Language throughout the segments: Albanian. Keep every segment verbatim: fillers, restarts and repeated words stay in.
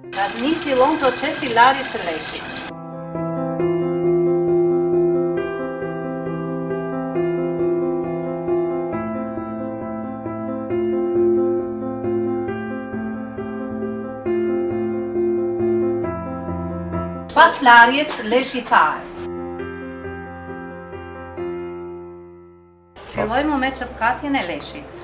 Tani fillon procesi larjes së leshit. Pas larjes, leshi thahet. Fillojmë me çepkatjen e leshit.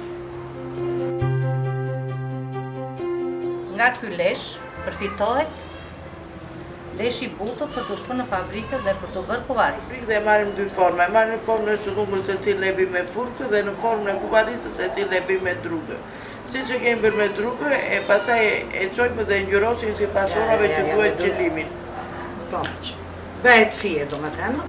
Nga ky lesh përfitohet leshi butë për të shpërë në fabrikët dhe për të bërë kuvarisë. Dhe marrim dy forma, e marrim në formën e shëndumbër se cilë e bim me furkë dhe në formën e kuvarisë se cilë e bim me drugë. Si që kemi bërë me drugë, e pasaj e qojmë dhe ngjyrosin si pasorave që duhet qëllimin. Po, bëhet fije do me tenë.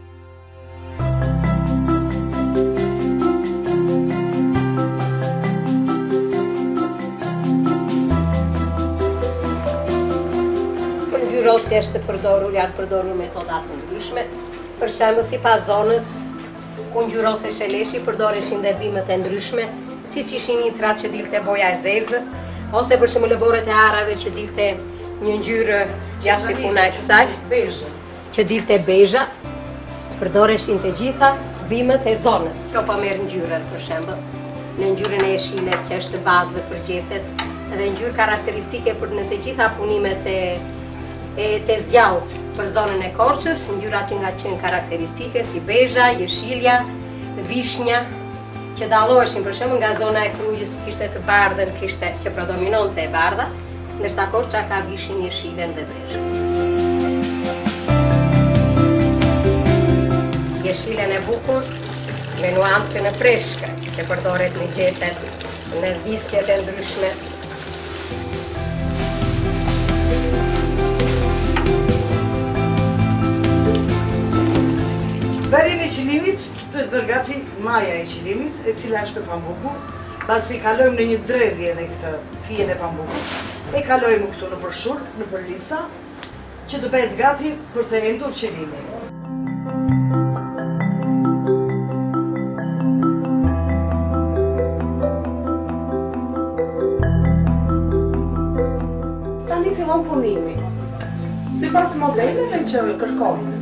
Ngjyrosi është përdorur, janë përdorur metoda të ndryshme. Për shembull, sipas zonës ku ngjyrosesh leshi, përdoreshin dhe bimet e ndryshme, siç ishin nitrat që dilte boja e zezë, ose për shembull lëborët e arave që dilte një ngjyrë jashtë puna e kësaj, që dilte bezha, përdoreshin të gjitha bimet e zonës. Kjo po merr ngjyrën për shembull, në ngjyrën e jeshilës që është bazë për gjethet, dhe ngjyrë karakteristike për në të gjitha punimet e e të zgjallët për zonën e Korçës, ngjyrat që nga qenë karakteristike si bezha, jeshilja, vishnja, që dalloheshin për shembull nga zona e Krujës kishte të bardhën, kishte që predominonte e bardha, ndërsa Korça ka vishin, jeshilen dhe bezhën. Jeshilen e bukur me nuancën e freskë, që përdoret në gjethet, në visjet e ndryshme. Verin e qilimit, duhet bërë gati maja e qilimit, e cila është e pambukur, pasi kalojmë në një dredhje në këtë fijen e pambukur, e kalojmë këtu në përshur, në përlisa, që të bëhet gati për të endur qelimi. Tani fillon punimi. Sipas modeleve që kërkojmë.